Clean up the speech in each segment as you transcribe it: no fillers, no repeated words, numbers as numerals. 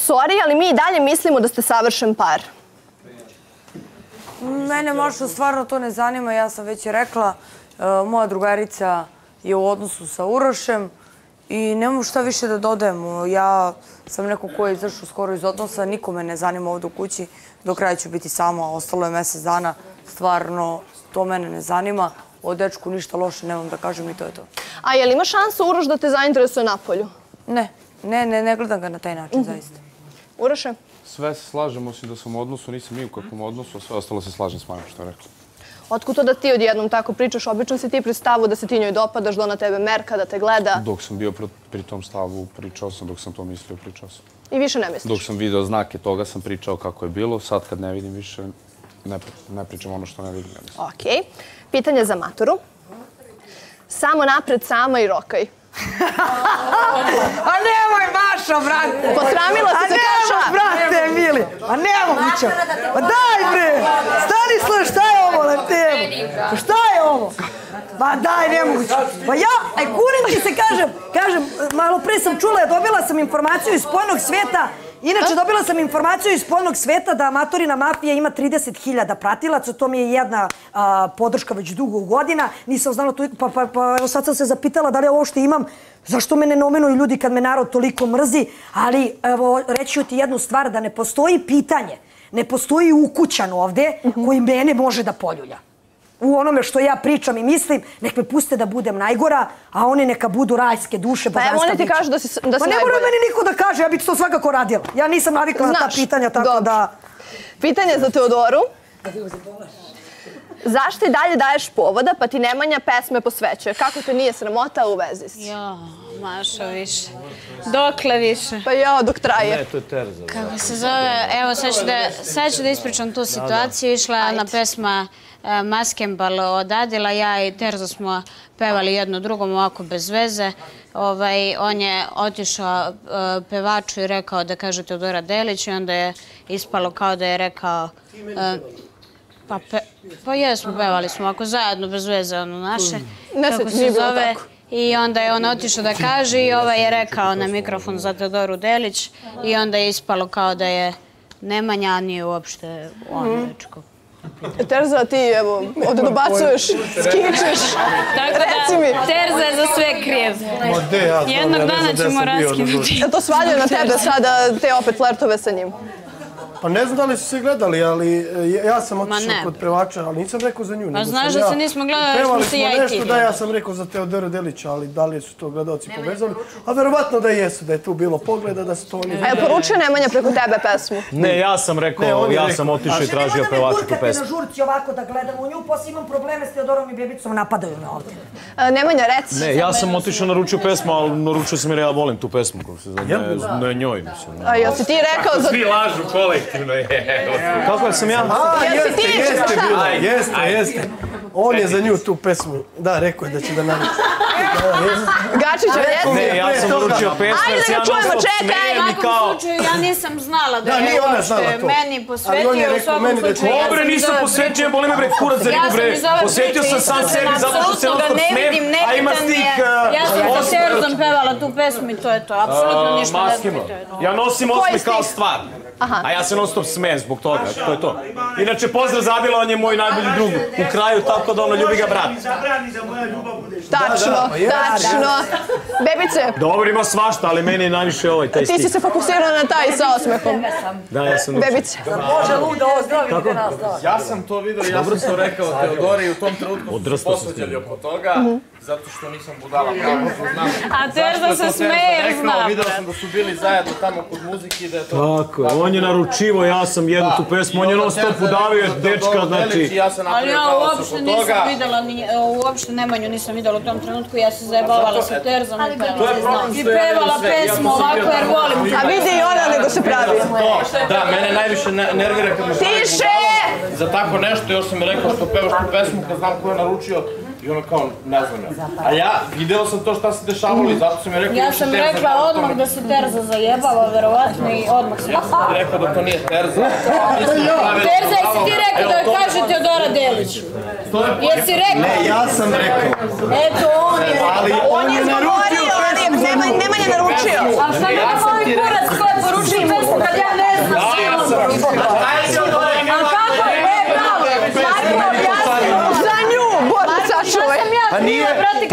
Sorry, ali mi i dalje mislimo da ste savršen par. Mene možda stvarno to ne zanima, ja sam već i rekla. Moja drugarica je u odnosu sa Urošem i nemam šta više da dodajemo. Ja sam neko ko je izašao skoro iz odnosa, nikome ne zanima ovdje u kući. Do kraja ću biti sama, ostalo je mjesec dana. Stvarno, to mene ne zanima. O dečku ništa loše nemam da kažem i to je to. A je li ima šansa Uroš da te zainteresuje napolju? Ne gledam ga na taj način, zaista. Uroše? Sve se slažem, osim da sam u odnosu, nisam ni u kakvom odnosu, a sve ostalo se slažem s Majom što je rekla. Otkud to da ti odjednom tako pričaš? Obično si ti pri stavu da se ti njoj dopadaš, da ona tebe merka, da te gleda. Dok sam bio pri tom stavu, pričao sam, dok sam to mislio, pričao sam. I više ne misliš? Dok sam video znake toga, sam pričao kako je bilo. Sad kad ne vidim više, ne pričam ono što ne vidim. Okej. Pitanje za maturu. Samo napred, sama i rokaj. A nemoj, Mašo, brate! Posramila si se Kaša! A nemoj, brate, Mili! A nemoguće! Pa daj, bre! Stanislav, šta je ovo na temu? Šta je ovo? Pa daj, nemoguće! Pa ja, kurim ti se, kažem, malo pre sam čula, dobila sam informaciju iz spoljnog sveta. Inače, dobila sam informaciju iz spoljnog sveta da Amatorina mafija ima 30.000 pratilaca. To mi je jedna podrška već dugo godina. Nisam znala toliko, pa sad sam se zapitala da li ovo što imam, zašto me ne nominuju ljudi kad me narod toliko mrzi. Ali, evo, reći ću ti jednu stvar, da ne postoji pitanje, ne postoji ukućan ovde koji mene može da poljulja. U onome što ja pričam i mislim, nek me puste da budem najgora, a oni neka budu rajske duše. Pa evo oni ti kažu da si najbolja. Pa ne mora meni niko da kaže, ja bih to svakako radila. Ja nisam navikla na ta pitanja, tako da... Pitanje za Teodoru. Zašto i dalje daješ povoda, pa ti Nemanja pesme posvećuje? Kako te nije sramota u vezi si? Jo, Mašo, više. Dokle više? Pa jo, dok traje. Ne, to je Terza. Kako se zove, evo sad ću da ispričam tu situaciju. Išla je jedna pesma Maskembal od Adila, ja i Terza smo pevali jedno drugom ovako bez veze. On je otišao pevaču i rekao da kaže Teodora Delić i onda je ispalo kao da je rekao... Pa jesmo, pevali smo ovako zajedno bez veze, ono naše. Kako se zove. I onda je on otišao da kaže i ovaj je rekao na mikrofon za Teodoru Delić i onda je ispalo kao da je Nemanja, a nije uopšte on dečko. Terza, ti evo, ovdje dobacuješ, skičeš. Reci mi. Terza je za sve krijev. Jednog dana ćemo raskinuti. To svaljuje na tebe sada, te opet flertove sa njim. Pa ne znam da li su se gledali, ali ja sam otišao kod pevača, ali nisam rekao za nju. Pa znaš da se nismo gledali, jer smo se ja i ti. Pevali smo nešto da ja sam rekao za Teodoru Delića, ali da li su to gledalci povezali. A verovatno da jesu, da je tu bilo pogleda, da su to oni... A je poručio Nemanja preko tebe pesmu? Ne, ja sam rekao, ja sam otišao i tražio pevačku pesmu. Na žurci ovako da gledam u nju, poslije imam probleme s Teodorom i Bebicom, napadaju me ovdje. Nemanja, reci. Ne, ja sam otišao, naručio pesmu, ali naručio sam jer ja volim tu pesmu, kako se zove, ne njoj, mislim. A jel si ti rekao za... Svi lažu kolektivno, kako sam ja? Jeste. On je za nju tu pesmu, da, rekao je da će da naruči. Gačiću, jesi? Ne, ja sam naručio pesmu, jer se ja non stop smijem i kao... U svakom slučaju, ja nisam znala da je uopšte meni posvetio, u svakom slučaju... Dobre, nisam posvetio, boli me bre kurac za ribu bre. Posvetio sam sam sebi zato što se non stop smijem, a ima stih... Ja sam sa Terzom pevala tu pesmu i to je to, apsolutno ništa da mi to je to. Ja nosim osme kao stvar. A ja se non stop smijem zbog toga, to je to. Inače, pozdrav za Adila, on je moj najbolji drug u kraju, tako da ono ljubi ga brat. Zabrani da moja ljubav bude. Tačno. Bebice. Dobro, ima svašta, ali meni je najviše ovaj taj stih. Ti si se fokusirao na taj sa osmehom. Da, ja sam... Bebice. Bože, ludo, ozdravite nas. Ja sam to vidio, ja sam to rekao Teodori i u tom trenutku su se posveđali oko toga, zato što nisam budala pravo, znam. A Terza se smeje jer zna. Vidio sam da su bili zajedno tamo kod muzike i da je to... Tako, on je naručivo, ja sam jednu tu pesmu, on je non stop udavio dečka, znači... Ali ja uopšte nisam videla, uopšte Nemanju nisam videla u tom trenutku, ja se zajebavala sa Terzom i pevala pesmu ovako jer volim. A vidi i ona nego se pravi. Da, mene najviše nervira kad me... Tiše! Za tako nešto, još sam mi rekao što pevaš tu pesmu kad znam ko je naručio. I ono kao, ne znam ja. A ja videla sam to šta se dešavalo i zato sam je rekao... Ja sam rekla odmah da se Terza zajebala, verovatno, i odmah sam rekao da to nije Terza. Terza, jesi ti rekao da joj kaže Teodora Delić? Jesi rekao? Ne, ja sam rekao. Eto, on je... On je naručio pesmu za nju. Nemanja naručio. A šta mi je moj kurac ko je poručio pesmu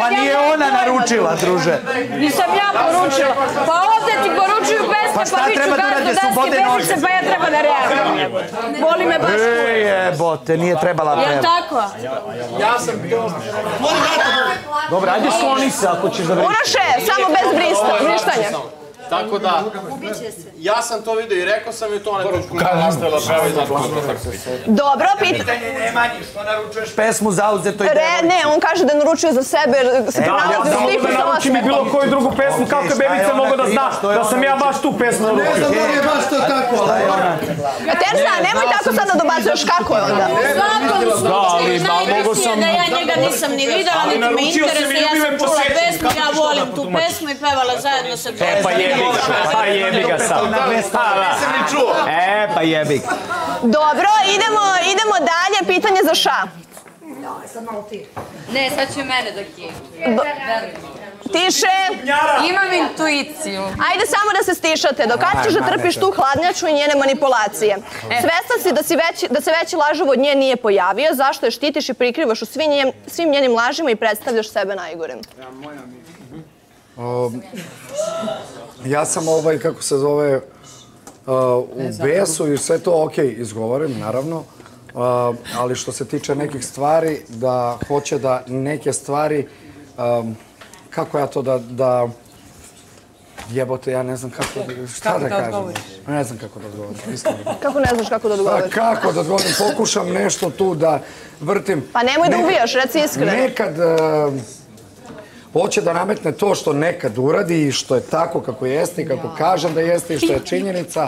Pa nije ona naručila, druže. Nisam ja poručila. Pa ovde ti poručuju pesme, pa viču gazdu daske bebice, pa ja treba da reagujem. Boli me baš kuj. Jebote, nije trebala peva. Jel' tako? Ja sam to... Dobro, ajde sloni se ako ćeš da vrištiš. Uroše, samo bez vrištanja. Tako da, ja sam to vidio i rekao sam joj to, ona je točku nastavila peva i zato sam tako sviđa. Dobro, pitanje. Ne manji, što naručuješ pesmu zauzetoj devojci? Ne, on kaže da naručuje za sebe, jer se pronalazi u sliku Da sa naruči mi osmehom. bilo koju drugu pesmu, kako je bebica mogo da zna da sam ja baš tu pesmu naručio. Ne znam da li je baš to tako, ali ona. Terza, nemoj tako sad da dobacuješ kako je onda. U svakom slučaju, najveći je da ja njega nisam ni videla, niti me interesuje, ja sam čula pesmu, ja volim tu pesmu i pevala zajedno sa pesmom. Pa jebi ga sad. Pa jebi ga. Dobro, idemo dalje, pitanje za Ša. Ne, sad će mene da kiju. Tiše. Imam intuiciju. Ajde samo da se stišate. Do kad ćeš da trpiš tu hladnjaču i njene manipulacije? Svesna si da se veći lažov od nje nije pojavio. Zašto je štitiš i prikrivaš u svim njenim lažima i predstavljaš sebe najgorim? Ja sam kako se zove, u besu i sve to izgovorim, naravno. Ali što se tiče nekih stvari, da hoće da neke stvari, kako ja to da jebote, ja ne znam kako, šta da kažem. Ne znam kako da odgovorim, iskreno. Kako ne znaš kako da odgovoriš? Kako da odgovorim, pokušam nešto tu da vrtim. Pa nemoj da ubijaš, reci iskreno. Nekad hoće da nametne to što nekad uradi i što je tako kako jeste i kako kažem da jeste i što je činjenica.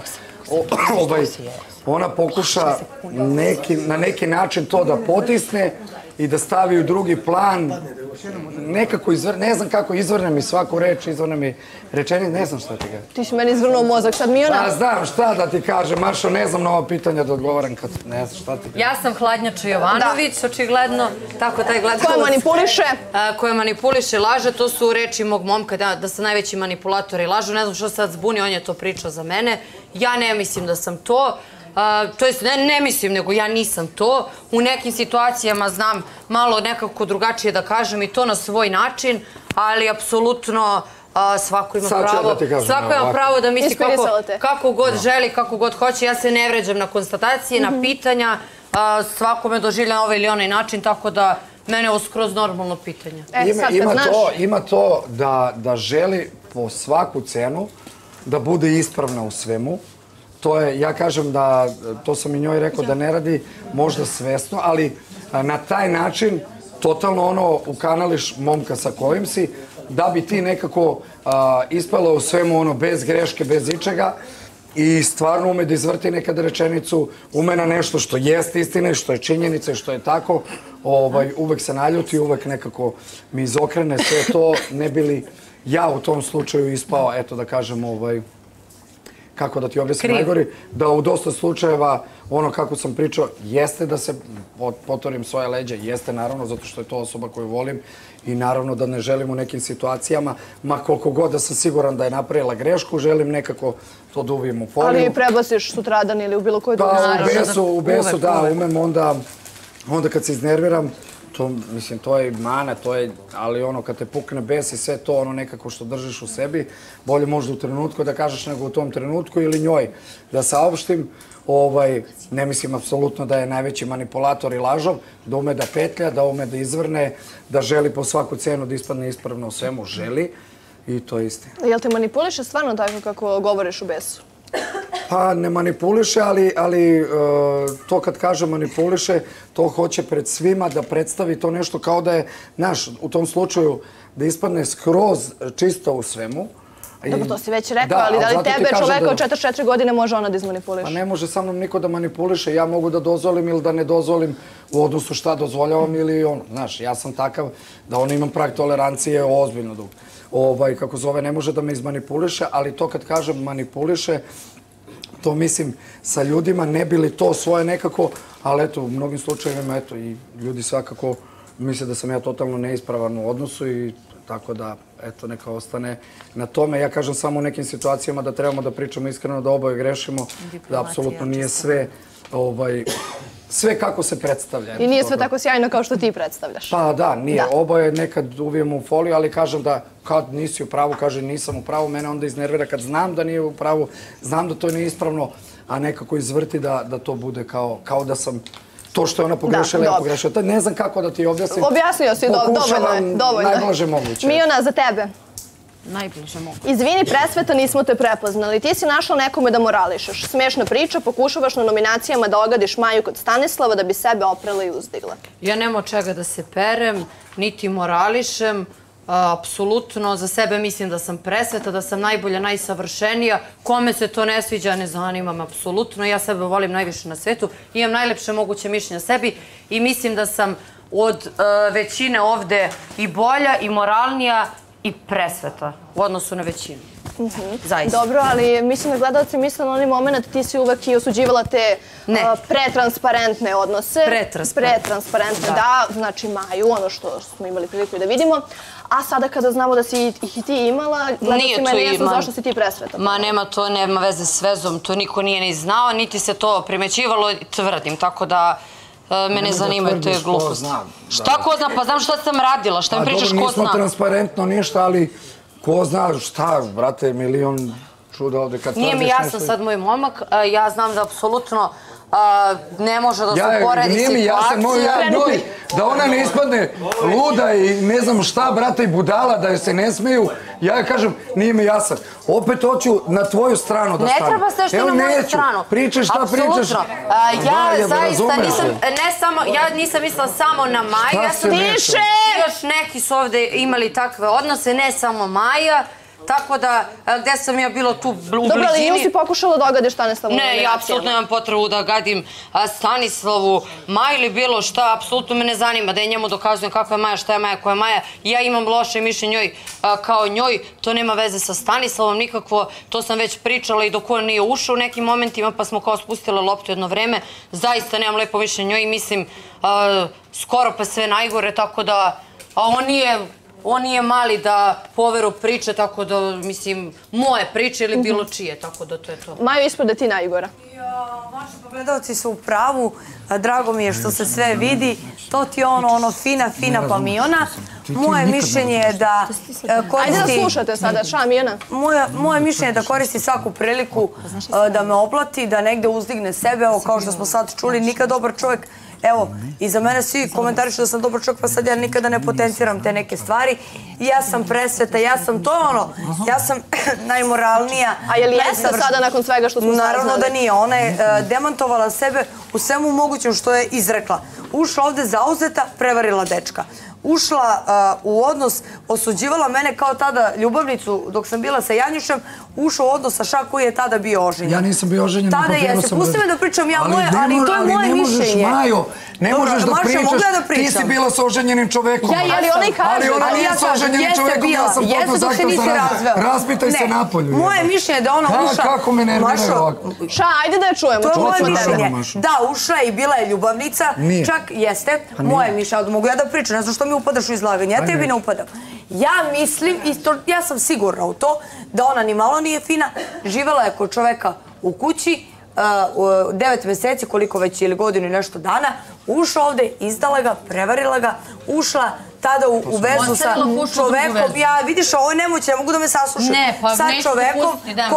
Ona pokuša na neki način to da potisne i da stavi u drugi plan. Nekako ne znam kako, izvrne mi svaku reč, izvrne mi rečenicu, ne znam šta ti kažem. Ti si meni izvrnuo mozak, sad mi ona... Pa znam šta da ti kažem, Mašo, ne znam na ova pitanja da odgovaram kad ne znam šta ti kažem. Ja sam Hladnjača Jovanović, očigledno, tako taj gledalac. Koja manipuliše? Koja manipuliše, laže, to su reči mog momka da su najveći manipulatori lažu. Ne znam što sad zbuni, on je to pričao za mene. Ja ne mislim da sam to. To jest, ne mislim, nego ja nisam to. U nekim situacijama znam malo nekako drugačije da kažem i to na svoj način, ali apsolutno svako ima pravo da misli kako god želi, kako god hoće. Ja se ne vređam na konstatacije, na pitanja, svako me doživlja na ovaj ili onaj način, tako da mene je ovo skroz normalno pitanje. Ima to da želi po svaku cenu da bude ispravna u svemu. To je, ja kažem da, to sam i njoj rekao da ne radi možda svesno, ali na taj način totalno ukanališ momka sa kojim si, da bi ti nekako ispala u svemu bez greške, bez ičega i stvarno ume da izvrti nekada rečenicu, ume na nešto što jeste istina i što je činjenica i što je tako, uvek se naljuti, uvek nekako mi izokrene sve to, ne bi li ja u tom slučaju ispao, eto da kažem, kako da ti objasnim najgori, da u dosta slučajeva, ono kako sam pričao, jeste da se potorim svoje leđa, jeste naravno, zato što je to osoba koju volim i naravno da ne želim u nekim situacijama, ma koliko god da sam siguran da je napravila grešku, želim nekako to da uvijem u foliju. Ali prebaciš sutradan ili u bilo koju drugu stvar? U besu, da, umem onda kad se iznerviram, mislim, to je mana, ali ono, kad te pukne bes i sve to, ono nekako što držiš u sebi, bolje možda u trenutku da kažeš nego u tom trenutku ili njoj da saopštim. Ne mislim apsolutno da je najveći manipulator i lažov, da ume da petlja, da ume da izvrne, da želi po svaku cenu da ispadne ispravno u svemu, želi i to je istina. Jel te manipuliše stvarno tako kako govoriš u besu? Pa ne manipuliše, ali to kad kaže manipuliše, to hoće pred svima da predstavi to nešto kao da je, znaš, u tom slučaju da ispadne skroz čisto u svemu. Dobro, to si već rekao, ali da li tebe čoveka od 44 godine može ona da izmanipuliše? Pa ne može sa mnom niko da manipuliše, ja mogu da dozvolim ili da ne dozvolim u odnosu šta dozvoljavam ili ono, znaš, ja sam takav da ono imam prag tolerancije ozbiljno dug. Kako zove, ne može da me izmanipuliše, ali to kad kažem manipuliše, to mislim sa ljudima, ne bi li to svoje nekako, ali eto, u mnogim slučajevima, eto, i ljudi svakako misle da sam ja totalno neispravan u odnosu i tako da, eto, neka ostane na tome. Ja kažem samo u nekim situacijama da trebamo da pričamo iskreno, da oboje grešimo, da apsolutno nije sve sve kako se predstavlja. I nije sve tako sjajno kao što ti predstavljaš. Pa da, nije. Oboje nekad uvijemo u foliju, ali kažem da kad nisi u pravu, kaže nisam u pravu, mene onda iznervira kad znam da nije u pravu, znam da to nije ispravno, a nekako izvrti da to bude kao da sam to što je ona pogrešila, ja pogrešila. Ne znam kako da ti objasnim. Objasnio si, dovoljno je. Najbliže moguće. Mijona, za tebe. Najbliže moguće. Izvini, Presveta, nismo te prepoznali. Ti si našla nekome da morališeš. Smešna priča, pokušavaš na nominacijama da ogadiš Maju kod Stanislava da bi sebe oprala i uzdigla. Ja nema od čega da se perem, niti morališem. Apsolutno, za sebe mislim da sam Presveta, da sam najbolja, najsavršenija. Kome se to ne sviđa, ne zanimam apsolutno. Ja sebe volim najviše na svetu. Imam najlepše moguće mišljenje o sebi i mislim da sam od većine ovde i bolja, i moralnija, i Presveta u odnosu na većinu. Zaista. Dobro, ali mislim da gledalci misle na onaj moment ti si uvek i osuđivala te pretransparentne odnose. Pretransparentne, da, znači Maju, ono što smo imali priliku da vidimo. A sada kada znamo da si ih i ti imala, gledalci mene jasno zašto si ti Presveta. Ma nema to, nema veze s vezom, to niko nije ni znao, niti se to primećivalo, tvrdim, tako da mene zanimaju te gluposti. Šta ko zna? Pa znam šta sam radila, šta mi pričaš ko zna? Nismo transparentno ništa, ali ko zna šta, brate, milion čuda ovde kad tvrdiš nešto. Nije mi jasan sad moj momak, ja znam da apsolutno ne može da se uporedi situacija. Nije mi jasan moj njoj, da ona ne ispadne luda i ne znam šta, brate, i budala, da joj se ne smeju. Ja kažem, nije mi jasan. Opet hoću na tvoju stranu da stavim. Ne treba se što na moju stranu. Pričaš šta pričaš. Apsolutno. Ja zaista nisam, ne samo, ja nisam mislila samo na Maju. Tiše! Još neki su ovde imali takve odnose, ne samo Maja. Tako da, gde sam ja bila tu u blizini... Dobro, ali nju si pokušala da ogadiš Stanislavu? Ne, ja apsolutno nemam potrebu da gadim Stanislavu, Maju ili bilo šta, apsolutno me ne zanima da je njemu dokazujem kakva je Maja, šta je Maja, koja je Maja. Ja imam loše mišljenje njoj kao njoj, to nema veze sa Stanislavom nikakvo, to sam već pričala i dok on nije ušao u nekim momentima, pa smo kao spustile loptu jedno vreme. Zaista nemam lepo mišljenje njoj i mislim skoro pa sve najgore, tako da on nije mali da poveru priče, tako da, mislim, moje priče ili bilo čije, tako da to je to. Maju, ispod da ti najgora. Vaši pogledalci su u pravu, drago mi je što se sve vidi, to ti je ono fina pa Mijona. Moje mišljenje je da koristi... Ajde da slušate sada, šta Mijona? Moje mišljenje je da koristi svaku priliku da me oblati, da negde uzdigne sebe, evo kao što smo sad čuli, nikad dobar čovjek. Evo, i za mene svi komentarišu da sam dobar čovjek, pa sad ja nikada ne potenciram te neke stvari. Ja sam Presveta, ja sam to ono, ja sam najmoralnija. A je li jeste sada nakon svega što smo saznali? Naravno da nije. Ona je demantovala sebe u svemu mogućem što je izrekla. Ušla ovde zauzeta, prevarila dečka. Ušla u odnos, osuđivala mene kao tada ljubavnicu dok sam bila sa Janjušem, ušla u odnos sa Šak koji je tada bio oženjen. Ja nisam bio oženjen. Tada jeste. Pusti me da pričam ja moje, ali to je moje mišljenje. Majo, ne možeš da pričaš, ti si bila sa oženjenim čovekom. Ali ona i kaže. Ali ona nije sa oženjenim čovekom, ja sam podno zahtev za raspitaj se napolju. Moje mišljenje je da ona ušla... Kako me nervira ovako? Ša, ajde da je čujemo. To je moje mišljenje. Da, ušla i bila je ljubavnica. Čak jeste. Moje mišljenje. Mogu ja da pričam, ne znam što mi upadaš u izlaganje. Ja tebi ne upadam. Ja mislim, ja sam sigurna u to, da ona ni malo nije fina. Živela je kod čoveka u kući, 9 meseci, koliko već, ili godinu i nešto dana, ušla ovde, izdala ga, prevarila ga, ušla tada u vezu sa čovekom, ja vidiš, ovo je nemoće, ne mogu da me saslušam, sa čovekom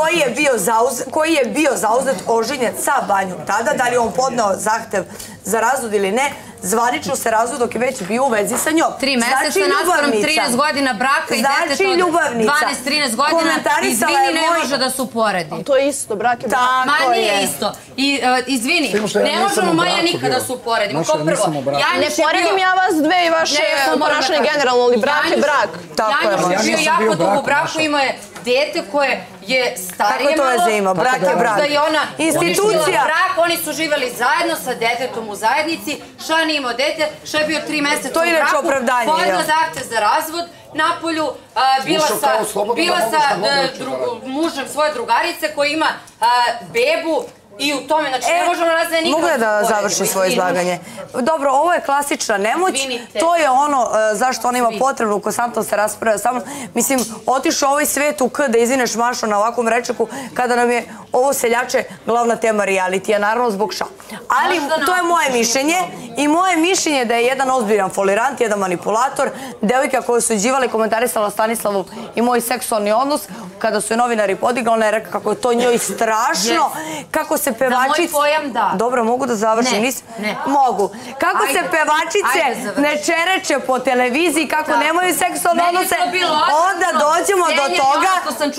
koji je bio zauzet, oženjen sa Banjom tada, da li je on podneo zahtev za razvod ili ne, zvanično se razvod dok je već bio u vezi sa njom. 3 meseca nastavno 13 godina braka i deteta od 12-13 godina, izvini, ne može da se uporedi. To je isto, brak je brak. Ma nije isto. Izvini, ne možemo Maja nikada da se uporedimo. Kao prvo, ne poredim ja vas dve i vaše ponašanje generalno, ali brak je brak. Janjuš je bio jako dugo u braku, imao je dete koje je starije malo. Kako to ima? Brak je brak. Institucija. Oni su živjeli zajedno sa detetom u zajednici. Ša nije imao dete, Ša je bio 3 meseca u braku. To je inače opravdanje. Podneo zahtev za razvod napolju, bila sa mužem svoje drugarice koja ima bebu I u tome, znači ne možemo razve nikad. Mogu da završim svoje izlaganje? Dobro, ovo je klasična nemoć. To je ono zašto on ima potrebu konstantno se raspravlja sa mnom. Mislim, otišao ovaj svet u K da izvineš Mašo na ovakvom rečeku kada nam je ovo seljače glavna tema realitija, naravno zbog ša. Ali to je moje mišljenje i moje mišljenje da je jedan ozbiljan folirant, jedan manipulator, devojka koja su osuđivala i komentarisala Stanislavu i moj seksualni odnos, kada su je novinari podigla, ona je rekla kako je to njoj strašno, kako se pevačice... Za moj pojam, da. Dobro, mogu da završim? Ne. Mogu. Kako se pevačice ne čereče po televiziji, kako nemaju seksualne odnose, onda dođemo do toga...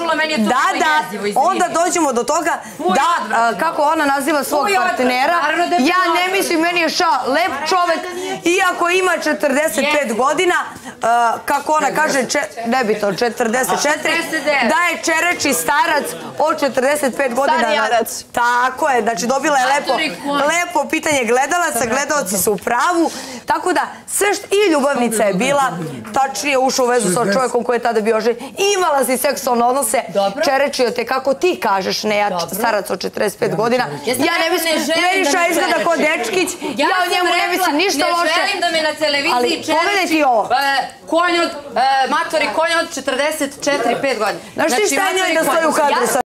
Onda dođemo do toga da, kako ona naziva svog partnera, ja ne mislim, meni je ša lep čovek, iako ima 45 godina, kako ona kaže, nebitno, 44, da je čereči starac od 45 godina. Starijarac. Tako je, znači dobila je lepo pitanje gledalaca, gledalci su u pravu, tako da sve i ljubavnica je bila, tačnije ušla u vezu sa čovjekom koji je tada bio želj, imala si seksualne odnose, čerečio te kako ti kažeš, ne ja starac od 45 godina, ja ne mislim, Meriša izgleda kao dečkić, ja o njemu ne mislim ništa loše, ne želim da me na televiziji čereči konj od, matori konj od 44-5 godina. Znaš ti šta je njoj da stoji u kadru sa